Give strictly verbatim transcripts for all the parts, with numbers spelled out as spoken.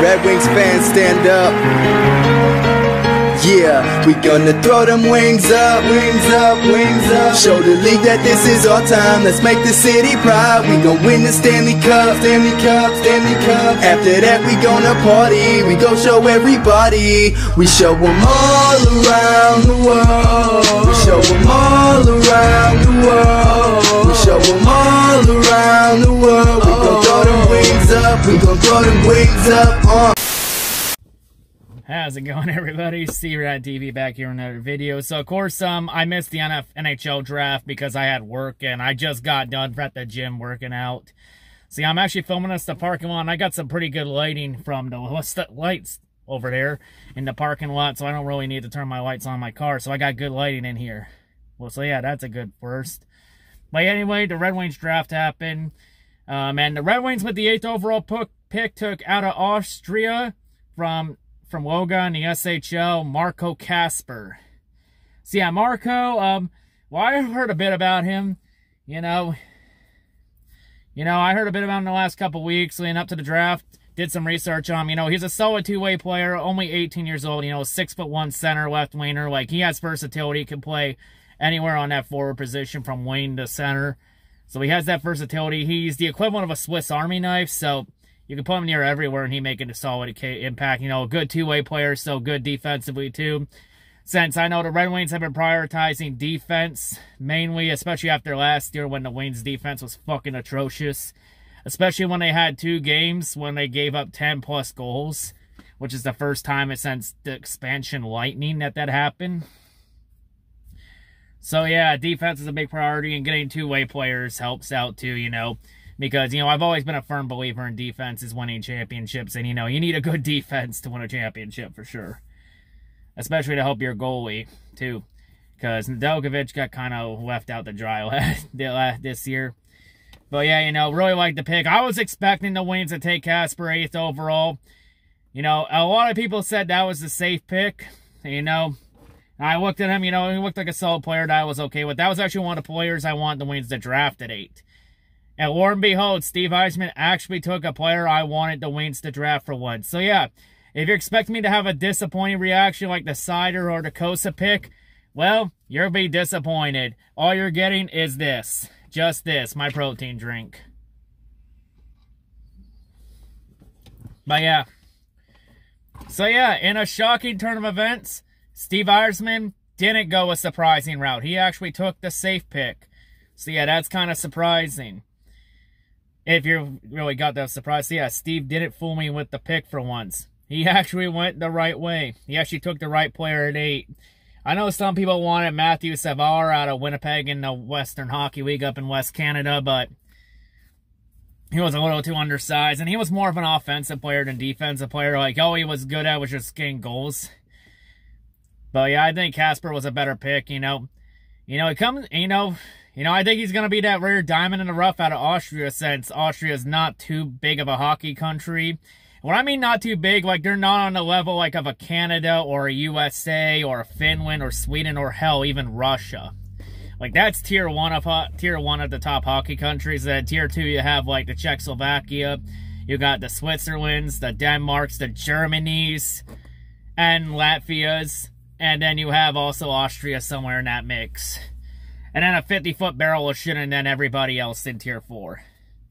Red Wings fans, stand up. Yeah, we gonna throw them wings up, wings up, wings up. Show the league that this is our time. Let's make the city proud. We gon' win the Stanley Cup, Stanley Cup, Stanley Cup. After that we gonna party. We gon' show everybody. We show them all around the world. We show them all around the world. We show them all around the world. We gon' throw them wings up. We gon' throw them wings up. Uh. How's it going, everybody? C-RadTV back here in another video. So, of course, um, I missed the N H L draft because I had work, and I just got done at the gym working out. See, I'm actually filming this in the parking lot, and I got some pretty good lighting from the lights over there in the parking lot, so I don't really need to turn my lights on in my car, so I got good lighting in here. Well, so yeah, that's a good first. But anyway, the Red Wings draft happened, um, and the Red Wings with the eighth overall pick took out of Austria from... from Woga in the S H L, Marco Kasper. So yeah, Marco, um, well, I heard a bit about him, you know. You know, I heard a bit about him in the last couple weeks leading up to the draft. Did some research on him. You know, he's a solid two-way player, only eighteen years old, you know, six foot one center, left winger. Like, he has versatility, can play anywhere on that forward position from wing to center. So he has that versatility. He's the equivalent of a Swiss Army knife, so... you can put him near everywhere, and he making a solid impact. You know, a good two-way player, so good defensively, too. Since I know the Red Wings have been prioritizing defense, mainly, especially after last year when the Wings' defense was fucking atrocious. Especially when they had two games when they gave up ten plus goals, which is the first time since the expansion Lightning that that happened. So, yeah, defense is a big priority, and getting two-way players helps out, too, you know. Because, you know, I've always been a firm believer in defense is winning championships. And, you know, you need a good defense to win a championship for sure. Especially to help your goalie, too. Because Nedeljkovic got kind of left out to dry this year. But, yeah, you know, really like the pick. I was expecting the Wings to take Kasper eighth overall. You know, a lot of people said that was a safe pick. You know, I looked at him, you know, he looked like a solid player that I was okay with. That was actually one of the players I wanted the Wings to draft at eight. And lo and behold, Steve Yzerplan actually took a player I wanted the Wings to draft for once. So yeah, if you're expecting me to have a disappointing reaction like the Cider or the Kosa pick, well, you'll be disappointed. All you're getting is this. Just this, my protein drink. But yeah. So yeah, in a shocking turn of events, Steve Yzerplan didn't go a surprising route. He actually took the safe pick. So yeah, that's kind of surprising. If you really got that surprise. So yeah, Steve didn't fool me with the pick for once. He actually went the right way. He actually took the right player at eight. I know some people wanted Matthew Savard out of Winnipeg in the Western Hockey League up in West Canada, but he was a little too undersized, and he was more of an offensive player than defensive player. Like, all he was good at was just getting goals. But yeah, I think Kasper was a better pick, you know. You know, it comes, you know... You know, I think he's going to be that rare diamond in the rough out of Austria, since Austria is not too big of a hockey country. When I mean not too big, like, they're not on the level, like, of a Canada or a U S A or a Finland or Sweden or, hell, even Russia. Like, that's tier one of tier one of the top hockey countries. Then tier two, you have, like, the Czechoslovakia. You got the Switzerlands, the Denmarks, the Germanys, and Latvias. And then you have also Austria somewhere in that mix. And then a fifty foot barrel of shit, and then everybody else in tier four.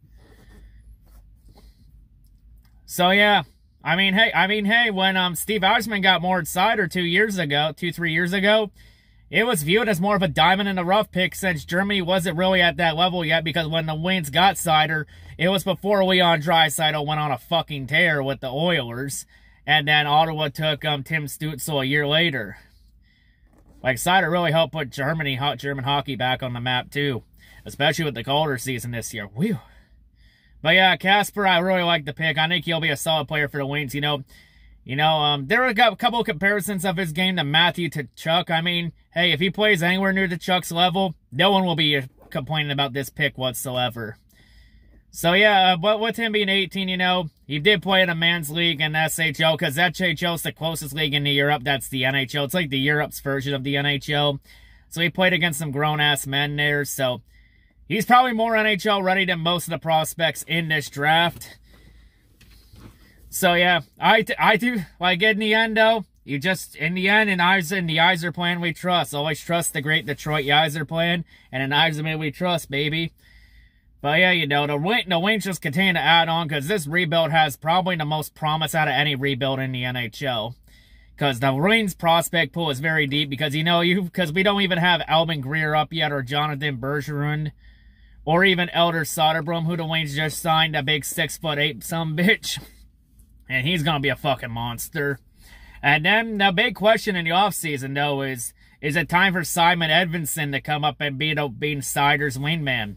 So, yeah. I mean, hey, I mean, hey, when um Steve Yzerplan got more cider two years ago, two, three years ago, it was viewed as more of a diamond in the rough pick, since Germany wasn't really at that level yet, because when the Wings got cider, it was before Leon Draisaitl went on a fucking tear with the Oilers, and then Ottawa took um Tim Stützle a year later. Like, cider really helped put Germany, hot German hockey back on the map, too. Especially with the colder season this year. Whew. But yeah, Kasper, I really like the pick. I think he'll be a solid player for the Wings. You know, you know, um, there were a couple of comparisons of his game to Matthew Tkachuk. I mean, hey, if he plays anywhere near Tkachuk's level, no one will be complaining about this pick whatsoever. So yeah, uh, but with him being eighteen, you know, he did play in a man's league in S H L, because S H L is the closest league in Europe. That's the N H L. It's like the Europe's version of the N H L. So he played against some grown-ass men there. So he's probably more N H L ready than most of the prospects in this draft. So yeah, I, I do, like in the end though, you just, in the end, in, Yzer, in the Yzerplan we trust. Always trust the great Detroit Yzerplan, and in Yzerplan we trust, baby. But yeah, you know, the, the Wings just continue to add on, because this rebuild has probably the most promise out of any rebuild in the N H L. Because the Wings prospect pool is very deep, because you know, you because we don't even have Albin Greer up yet, or Jonathan Bergeron, or even Elder Soderblom, who the Wings just signed, a big six foot eight some bitch. And he's going to be a fucking monster. And then the big question in the offseason, though, is, is it time for Simon Edvinsson to come up and be the being Siders wingman?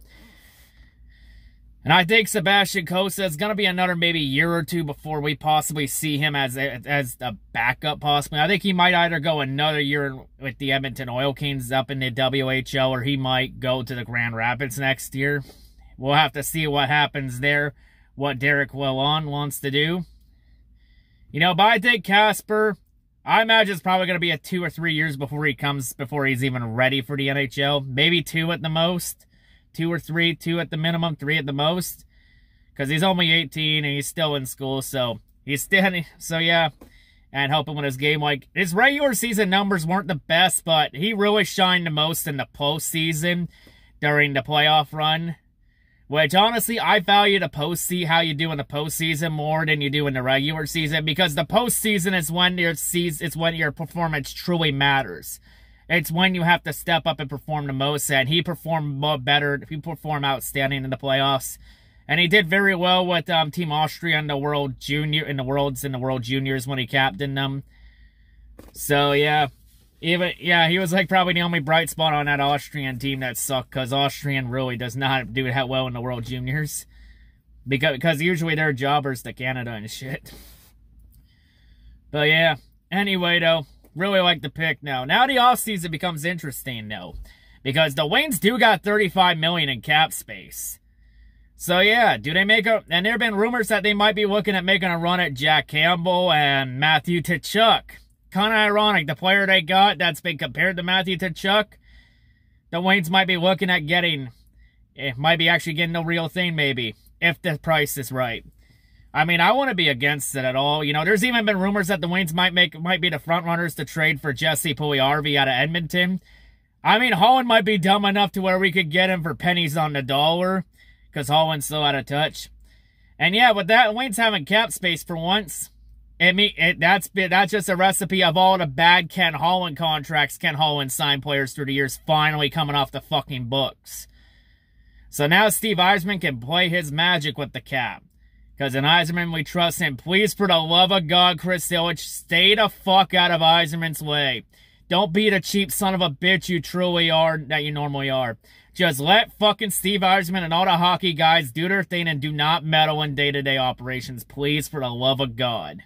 And I think Sebastian Cossa is going to be another maybe year or two before we possibly see him as a, as a backup, possibly. I think he might either go another year with the Edmonton Oil Kings up in the W H L, or he might go to the Grand Rapids next year. We'll have to see what happens there, what Derek Lalonde wants to do. You know, but I think Kasper, I imagine it's probably going to be a two or three years before he comes, before he's even ready for the N H L. Maybe two at the most. Two or three, two at the minimum, three at the most. Because he's only eighteen and he's still in school, so he's still, so yeah. And helping with his game. Like, his regular season numbers weren't the best, but he really shined the most in the postseason during the playoff run. Which, honestly, I value the postseason, how you do in the postseason more than you do in the regular season. Because the postseason is when your season, it's when your performance truly matters. It's when you have to step up and perform the most. And he performed better, he performed outstanding in the playoffs. And he did very well with um, Team Austria in the World Junior, in the Worlds, in the World Juniors when he captained them. So, yeah. Even, yeah, he was like probably the only bright spot on that Austrian team that sucked, because Austrian really does not do that well in the World Juniors. Because, because usually they're jobbers to Canada and shit. But yeah, anyway though, really like the pick now. Now the offseason becomes interesting though, because the Wings do got thirty-five million dollars in cap space. So yeah, do they make a, and there have been rumors that they might be looking at making a run at Jack Campbell and Matthew Tkachuk. Kind of ironic, the player they got that's been compared to Matthew Tkachuk, the Wings might be looking at getting, it might be actually getting the real thing maybe, if the price is right. I mean, I wouldn't be against it at all. You know, there's even been rumors that the Wings might make might be the front runners to trade for Jesse Puljujarvi out of Edmonton. I mean, Holland might be dumb enough to where we could get him for pennies on the dollar, because Holland's so out of touch. And yeah, with that, Wings having cap space for once, It, me, it, that's that's just a recipe of all the bad Ken Holland contracts Ken Holland signed players through the years finally coming off the fucking books. So now Steve Yzerman can play his magic with the cap. Because in Yzerman, we trust him. Please, for the love of God, Chris Ilitch, stay the fuck out of Yzerman's way. Don't be the cheap son of a bitch you truly are, that you normally are. Just let fucking Steve Yzerman and all the hockey guys do their thing and do not meddle in day-to-day operations. Please, for the love of God.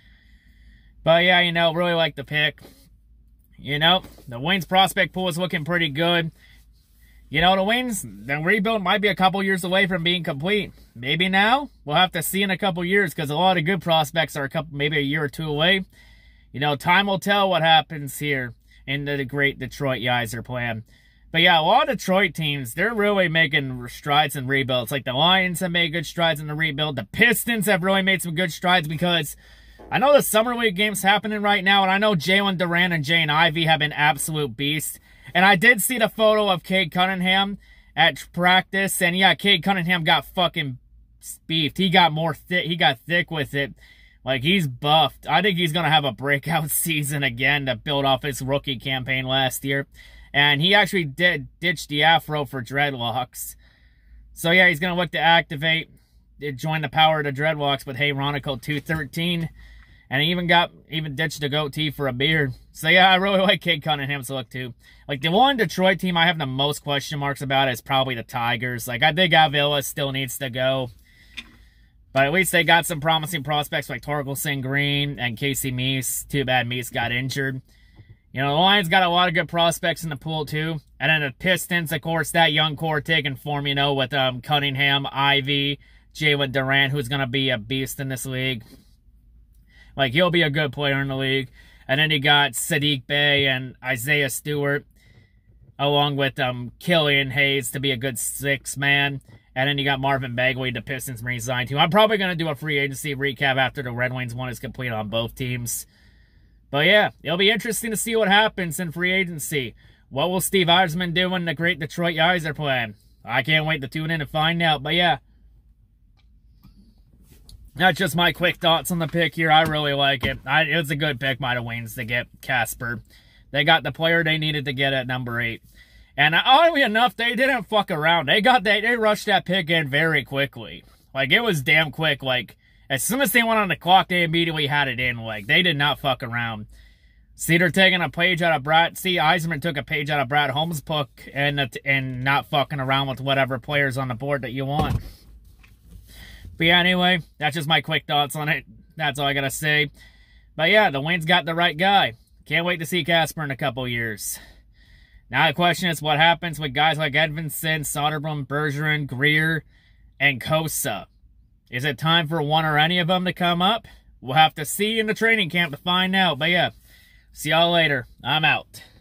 But yeah, you know, really like the pick. You know, the Wings prospect pool is looking pretty good. You know, the Wings, the rebuild might be a couple years away from being complete. Maybe now? We'll have to see in a couple years, because a lot of good prospects are a couple, maybe a year or two away. You know, time will tell what happens here in the great Detroit Yzerplan. But yeah, a lot of Detroit teams, they're really making strides in rebuilds. Like the Lions have made good strides in the rebuild. The Pistons have really made some good strides, because I know the Summer League game's happening right now, and I know Jalen Duran and Jane Ivey have been absolute beasts. And I did see the photo of Cade Cunningham at practice, and yeah, Cade Cunningham got fucking beefed. He got more thick. He got thick with it. Like, he's buffed. I think he's going to have a breakout season again to build off his rookie campaign last year. And he actually did ditch the afro for dreadlocks. So yeah, he's going to look to activate, join the power of the dreadlocks with Hey Ronico two thirteen. And he even got, even ditched the goatee for a beard. So yeah, I really like Cade Cunningham's look too. Like, the one Detroit team I have the most question marks about is probably the Tigers. Like, I think Avila still needs to go. But at least they got some promising prospects like Torkelson Green and Casey Meese. Too bad Meese got injured. You know, the Lions got a lot of good prospects in the pool too. And then the Pistons, of course, that young core taking form, you know, with um, Cunningham, Ivy, Jalen Duran, who's going to be a beast in this league. Like, he'll be a good player in the league. And then you got Sadiq Bey and Isaiah Stewart, along with um, Killian Hayes to be a good six man. And then you got Marvin Bagley, the Pistons re-signed to. I'm probably going to do a free agency recap after the Red Wings one is complete on both teams. But yeah, it'll be interesting to see what happens in free agency. What will Steve Yzerplan do in the great Detroit Yzerplan? I can't wait to tune in and find out. But yeah, that's just my quick thoughts on the pick here. I really like it. I, it was a good pick by the Wings to get Kasper. They got the player they needed to get at number eight. And oddly enough, they didn't fuck around. They got that, they rushed that pick in very quickly. Like, it was damn quick. Like, as soon as they went on the clock, they immediately had it in. Like, they did not fuck around. See, they're taking a page out of Brad. See, Yzerplan took a page out of Brad Holmes' book and, and not fucking around with whatever players on the board that you want. But yeah, anyway, that's just my quick thoughts on it. That's all I gotta say. But yeah, the Wings got the right guy. Can't wait to see Kasper in a couple years. Now the question is, what happens with guys like Edvinsson, Soderblom, Bergeron, Greer, and Kosa? Is it time for one or any of them to come up? We'll have to see in the training camp to find out. But yeah, see y'all later. I'm out.